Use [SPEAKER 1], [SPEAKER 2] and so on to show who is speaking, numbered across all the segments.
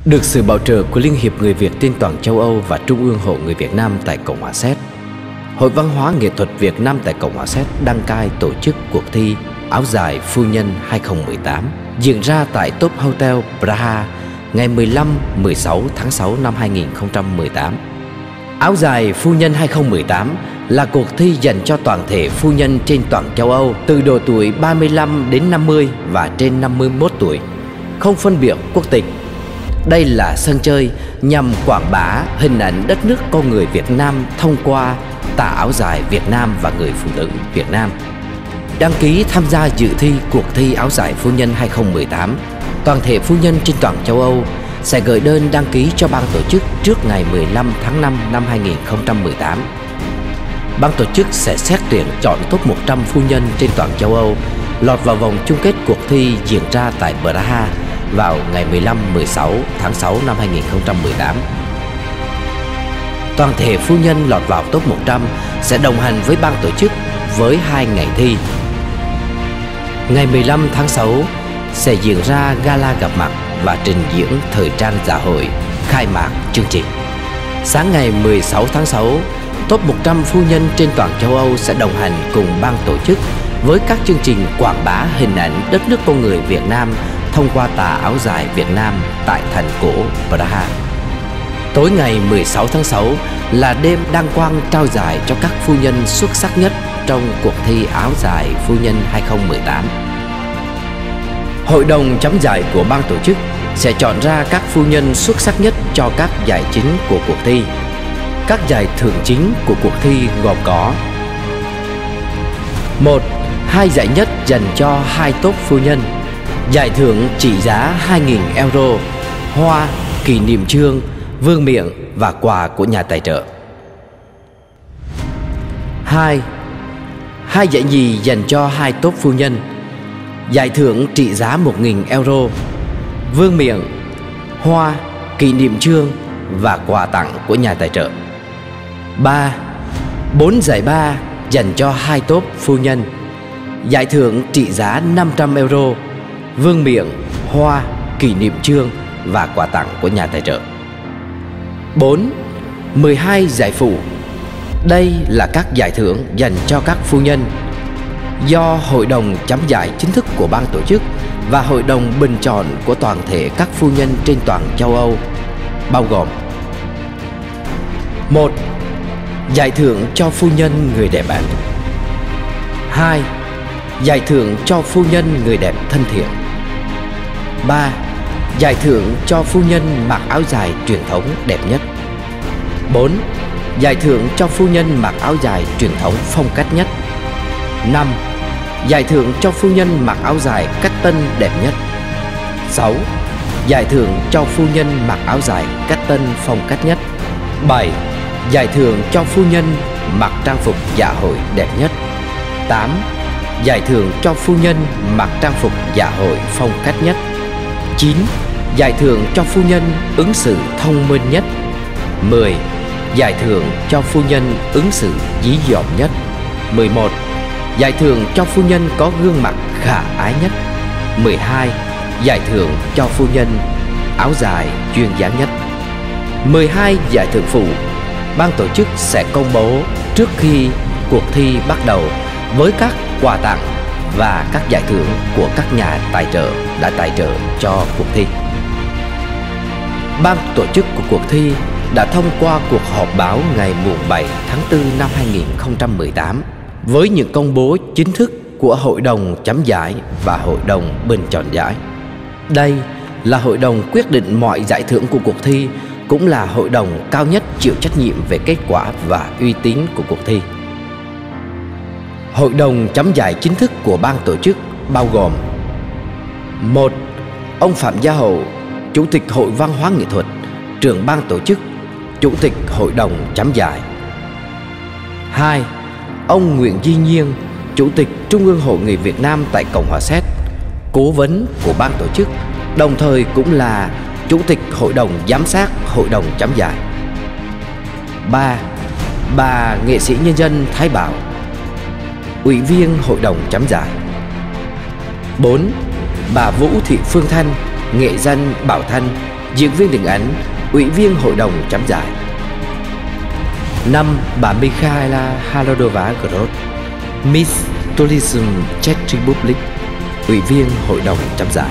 [SPEAKER 1] Được sự bảo trợ của Liên hiệp Người Việt trên toàn châu Âu và Trung ương Hội Người Việt Nam tại Cộng hòa Séc, Hội Văn hóa Nghệ thuật Việt Nam tại Cộng hòa Séc đăng cai tổ chức cuộc thi áo dài phu nhân 2018 diễn ra tại Top Hotel Praha ngày 15-16 tháng 6 năm 2018. Áo dài phu nhân 2018 là cuộc thi dành cho toàn thể phu nhân trên toàn châu Âu từ độ tuổi 35 đến 50 và trên 51 tuổi, không phân biệt quốc tịch. Đây là sân chơi nhằm quảng bá hình ảnh đất nước con người Việt Nam thông qua tà áo dài Việt Nam và người phụ nữ Việt Nam. Đăng ký tham gia dự thi cuộc thi áo dài phu nhân 2018, toàn thể phu nhân trên toàn châu Âu sẽ gửi đơn đăng ký cho ban tổ chức trước ngày 15 tháng 5 năm 2018. Ban tổ chức sẽ xét tuyển chọn top 100 phu nhân trên toàn châu Âu lọt vào vòng chung kết cuộc thi diễn ra tại Praha vào ngày 15-16 tháng 6 năm 2018. Toàn thể phu nhân lọt vào top 100 sẽ đồng hành với ban tổ chức với 2 ngày thi. Ngày 15 tháng 6 sẽ diễn ra gala gặp mặt và trình diễn thời trang dạ hội khai mạc chương trình. Sáng ngày 16 tháng 6, top 100 phu nhân trên toàn châu Âu sẽ đồng hành cùng ban tổ chức với các chương trình quảng bá hình ảnh đất nước con người Việt Nam thông qua tà áo dài Việt Nam tại thành cổ Praha. Tối ngày 16 tháng 6 là đêm đăng quang trao giải cho các phu nhân xuất sắc nhất trong cuộc thi áo dài phu nhân 2018. Hội đồng chấm giải của ban tổ chức sẽ chọn ra các phu nhân xuất sắc nhất cho các giải chính của cuộc thi. Các giải thưởng chính của cuộc thi gồm có: 1. 2 giải nhất dành cho 2 top phu nhân. Giải thưởng trị giá 2.000 euro, hoa, kỷ niệm chương, vương miện và quà của nhà tài trợ. 2. 2 giải nhì dành cho 2 top phu nhân. Giải thưởng trị giá 1.000 euro, vương miện, hoa, kỷ niệm chương và quà tặng của nhà tài trợ. 3. 4 giải ba dành cho 2 top phu nhân. Giải thưởng trị giá 500 euro, vương miện, hoa, kỷ niệm chương và quà tặng của nhà tài trợ. 4. 12 giải phụ. Đây là các giải thưởng dành cho các phu nhân do Hội đồng chấm giải chính thức của ban tổ chức và Hội đồng bình chọn của toàn thể các phu nhân trên toàn châu Âu, bao gồm: 1. Giải thưởng cho phu nhân người đẹp ảnh. 2. Giải thưởng cho phu nhân người đẹp thân thiện. 3. Giải thưởng cho phu nhân mặc áo dài truyền thống đẹp nhất. 4. Giải thưởng cho phu nhân mặc áo dài truyền thống phong cách nhất. 5. Giải thưởng cho phu nhân mặc áo dài cách tân đẹp nhất. 6. Giải thưởng cho phu nhân mặc áo dài cách tân phong cách nhất. 7. Giải thưởng cho phu nhân mặc trang phục dạ hội đẹp nhất. 8. Giải thưởng cho phu nhân mặc trang phục dạ hội phong cách nhất. 9. Giải thưởng cho phu nhân ứng xử thông minh nhất. 10. Giải thưởng cho phu nhân ứng xử dí dỏm nhất. 11. Giải thưởng cho phu nhân có gương mặt khả ái nhất. 12. Giải thưởng cho phu nhân áo dài duyên dáng nhất. 12 giải thưởng phụ ban tổ chức sẽ công bố trước khi cuộc thi bắt đầu với các quà tặng và các giải thưởng của các nhà tài trợ đã tài trợ cho cuộc thi. Ban tổ chức của cuộc thi đã thông qua cuộc họp báo ngày 7 tháng 4 năm 2018 với những công bố chính thức của Hội đồng chấm giải và Hội đồng bình chọn giải. Đây là hội đồng quyết định mọi giải thưởng của cuộc thi, cũng là hội đồng cao nhất chịu trách nhiệm về kết quả và uy tín của cuộc thi. Hội đồng chấm giải chính thức của ban tổ chức bao gồm: 1. Ông Phạm Gia Hậu, Chủ tịch Hội Văn hóa Nghệ thuật, trưởng ban tổ chức, Chủ tịch Hội đồng chấm giải. 2. Ông Nguyễn Duy Nhiên, Chủ tịch Trung ương Hội Người Việt Nam tại Cộng hòa Séc, cố vấn của ban tổ chức, đồng thời cũng là Chủ tịch Hội đồng giám sát Hội đồng chấm giải. 3. Bà nghệ sĩ nhân dân Thái Bảo, Ủy viên Hội đồng chấm giải. 4. Bà Vũ Thị Phương Thanh, nghệ danh Bảo Thanh, diễn viên điện ảnh, ủy viên hội đồng chấm giải. 5. Bà Mikhaila Halodova-Gross, Miss Tourism Czech Republic, ủy viên hội đồng chấm giải.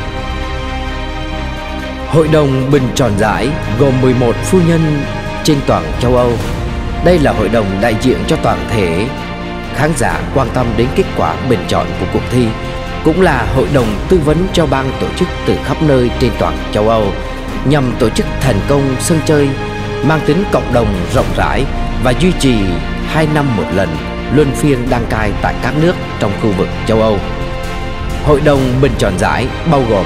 [SPEAKER 1] Hội đồng bình chọn giải gồm 11 phu nhân trên toàn châu Âu. Đây là hội đồng đại diện cho toàn thể khán giả quan tâm đến kết quả bình chọn của cuộc thi, cũng là hội đồng tư vấn cho ban tổ chức từ khắp nơi trên toàn châu Âu, nhằm tổ chức thành công sân chơi mang tính cộng đồng rộng rãi và duy trì 2 năm một lần, luân phiên đăng cai tại các nước trong khu vực châu Âu. Hội đồng bình chọn giải bao gồm: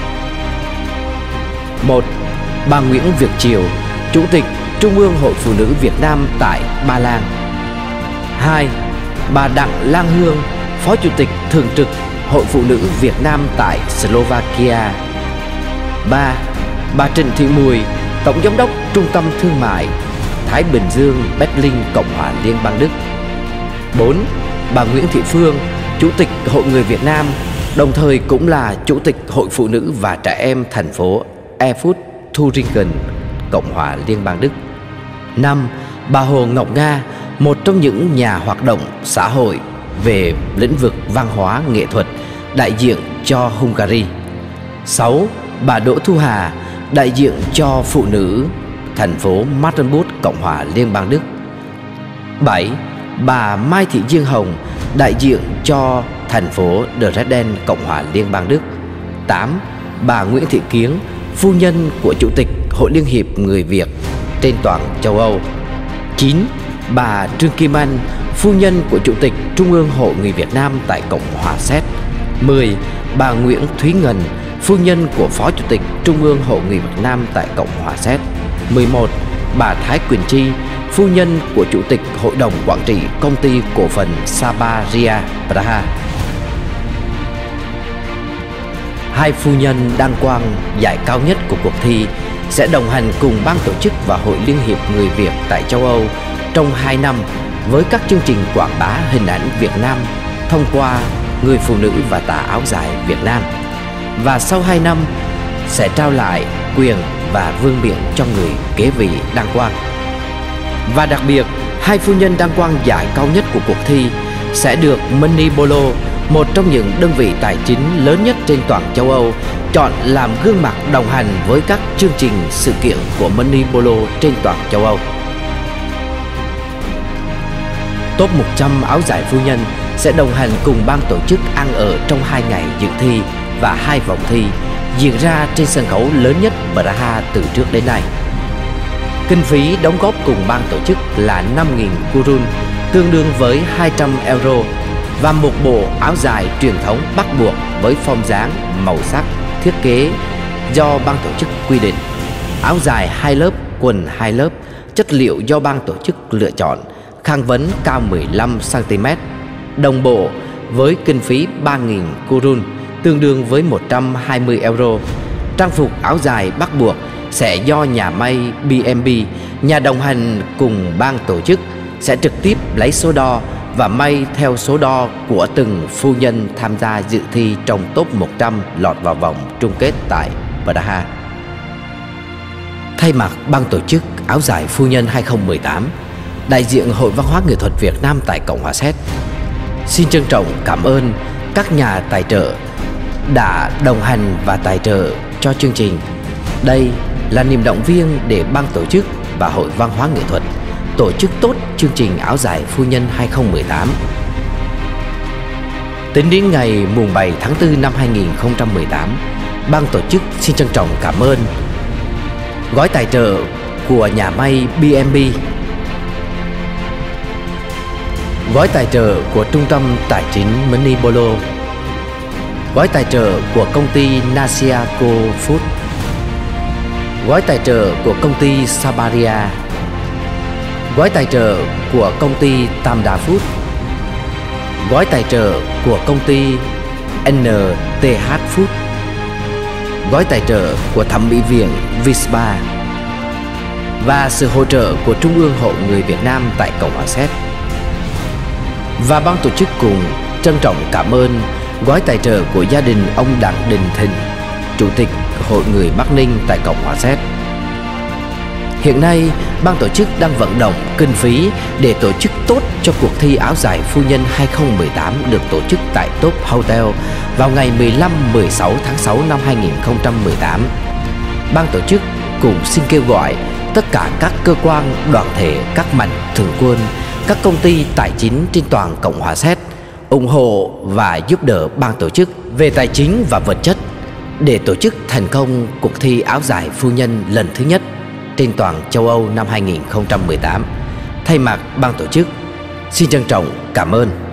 [SPEAKER 1] 1. Bà Nguyễn Việt Triều, Chủ tịch Trung ương Hội Phụ nữ Việt Nam tại Ba Lan. 2. Bà Đặng Lan Hương, Phó Chủ tịch Thường trực Hội Phụ nữ Việt Nam tại Slovakia. 3. Bà Trịnh Thị Mùi, Tổng Giám đốc Trung tâm Thương mại Thái Bình Dương Berlin, Cộng hòa Liên bang Đức. 4. Bà Nguyễn Thị Phương, Chủ tịch Hội Người Việt Nam, đồng thời cũng là Chủ tịch Hội Phụ nữ và Trẻ Em thành phố Erfurt, Thuringen, Cộng hòa Liên bang Đức. 5. Bà Hồ Ngọc Nga, một trong những nhà hoạt động xã hội về lĩnh vực văn hóa nghệ thuật, đại diện cho Hungary. 6. Bà Đỗ Thu Hà, đại diện cho phụ nữ thành phố Magdeburg, Cộng hòa Liên bang Đức. 7. Bà Mai Thị Diên Hồng, đại diện cho thành phố Dresden, Cộng hòa Liên bang Đức. 8. Bà Nguyễn Thị Kiến, phu nhân của Chủ tịch Hội Liên hiệp Người Việt trên toàn châu Âu. 9. Bà Trương Kim Anh, phu nhân của Chủ tịch Trung ương Hội Người Việt Nam tại Cộng hòa Séc. 10. Bà Nguyễn Thúy Ngân, phu nhân của Phó Chủ tịch Trung ương Hội Người Việt Nam tại Cộng hòa Séc. 11. Bà Thái Quyền Chi, phu nhân của Chủ tịch Hội đồng Quản trị Công ty Cổ phần Sabaria Praha. 2 phu nhân đăng quang giải cao nhất của cuộc thi sẽ đồng hành cùng ban tổ chức và Hội Liên hiệp Người Việt tại châu Âu trong 2 năm với các chương trình quảng bá hình ảnh Việt Nam thông qua Người phụ nữ và tà áo dài Việt Nam. Và sau 2 năm sẽ trao lại quyền và vương miện cho người kế vị đăng quang. Và đặc biệt, 2 phu nhân đăng quang giải cao nhất của cuộc thi sẽ được Money Polo, một trong những đơn vị tài chính lớn nhất trên toàn châu Âu, chọn làm gương mặt đồng hành với các chương trình sự kiện của Money Polo trên toàn châu Âu. Top 100 áo giải phu nhân sẽ đồng hành cùng ban tổ chức ăn ở trong 2 ngày dự thi và 2 vòng thi diễn ra trên sân khấu lớn nhất Praha từ trước đến nay. Kinh phí đóng góp cùng ban tổ chức là 5.000 korun, tương đương với 200 euro, và một bộ áo dài truyền thống bắt buộc với form dáng, màu sắc, thiết kế do ban tổ chức quy định. Áo dài 2 lớp, quần 2 lớp, chất liệu do ban tổ chức lựa chọn, khăn vấn cao 15 cm, đồng bộ với kinh phí 3.000 korun, tương đương với 120 euro. Trang phục áo dài bắt buộc sẽ do nhà may BMB, nhà đồng hành cùng ban tổ chức, sẽ trực tiếp lấy số đo và may theo số đo của từng phu nhân tham gia dự thi trong top 100 lọt vào vòng chung kết tại Praha. Thay mặt ban tổ chức áo dài phu nhân 2018, đại diện Hội Văn hóa Nghệ thuật Việt Nam tại Cộng hòa Séc xin trân trọng cảm ơn các nhà tài trợ đã đồng hành và tài trợ cho chương trình. Đây là niềm động viên để ban tổ chức và Hội Văn hóa Nghệ thuật tổ chức tốt chương trình áo dài phu nhân 2018. Tính đến ngày mùng 7 tháng 4 năm 2018, ban tổ chức xin trân trọng cảm ơn gói tài trợ của nhà may BMB, gói tài trợ của Trung tâm Tài chính Money Polo, gói tài trợ của công ty Nasiaco Food, gói tài trợ của công ty Sabaria, gói tài trợ của công ty Tamda Food, gói tài trợ của công ty NTH Food, gói tài trợ của thẩm mỹ viện Vispa và sự hỗ trợ của Trung ương Hội Người Việt Nam tại Cộng hòa Séc. Và ban tổ chức cùng trân trọng cảm ơn gói tài trợ của gia đình ông Đặng Đình Thịnh, Chủ tịch Hội Người Bắc Ninh tại Cộng hòa Séc. Hiện nay, ban tổ chức đang vận động kinh phí để tổ chức tốt cho cuộc thi áo dài phu nhân 2018 được tổ chức tại Top Hotel vào ngày 15-16 tháng 6 năm 2018. Ban tổ chức cũng xin kêu gọi tất cả các cơ quan, đoàn thể, các mạnh thường quân, các công ty tài chính trên toàn Cộng hòa Séc ủng hộ và giúp đỡ ban tổ chức về tài chính và vật chất để tổ chức thành công cuộc thi áo dài phu nhân lần thứ nhất trên toàn châu Âu năm 2018. Thay mặt ban tổ chức, xin trân trọng cảm ơn.